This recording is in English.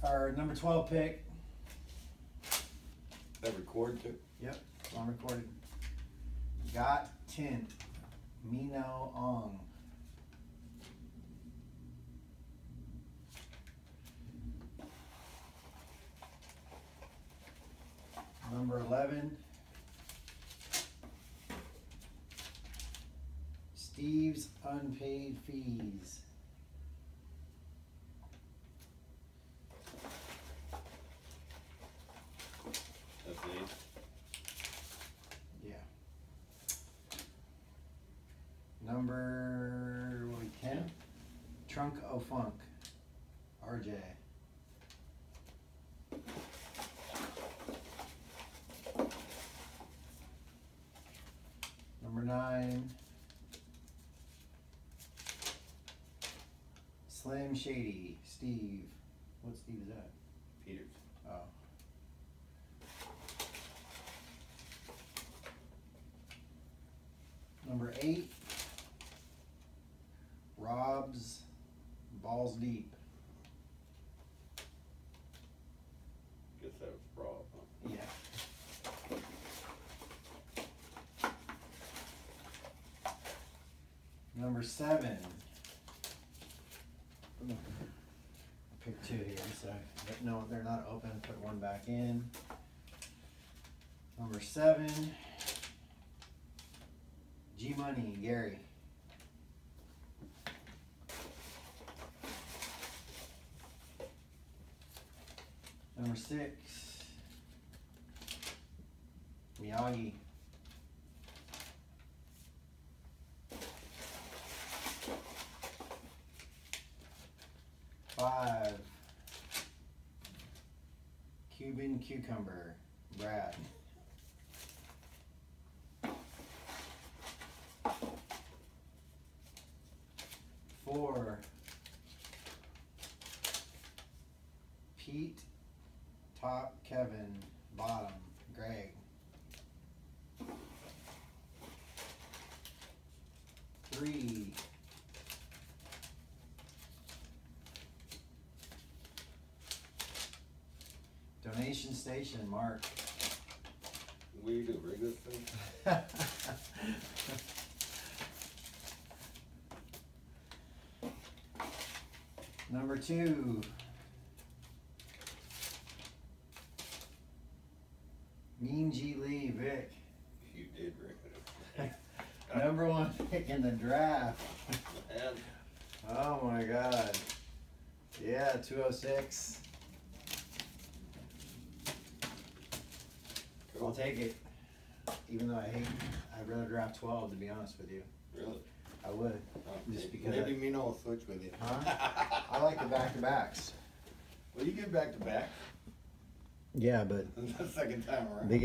our number 12 pick. That record too? Yep, it's on recorded. Got Tint, Mino Ong. Number 11, Steve's Unpaid Fees. That's it. Yeah. Number 10, Trunk O Funk, RJ. Number 9, Slim Shady, Steve. What Steve is that? Peters. Oh. Number 8, Rob's Balls Deep. Guess that was Rob, huh? Yeah. Number 7. Pick 2 here, so but no, they're not open. Put one back in. Number 7. G Money, Gary. Number 6. Miyagi. Five. Cuban Cucumber, Brad. 4. Pete, top, Kevin, bottom, Greg. 3. Donation Station, Mark. We do bring this thing? Number 2. Mean G Lee, Vic. You did bring it. Number 1 pick in the draft. And Oh my God. Yeah, 206. cool. I'll take it. Even though I'd rather draft 12 to be honest with you. Really? I would. Oh, Just because maybe Mino will switch with you. Huh? I like the back-to-backs. Well, you get back to back Yeah, but the second time around.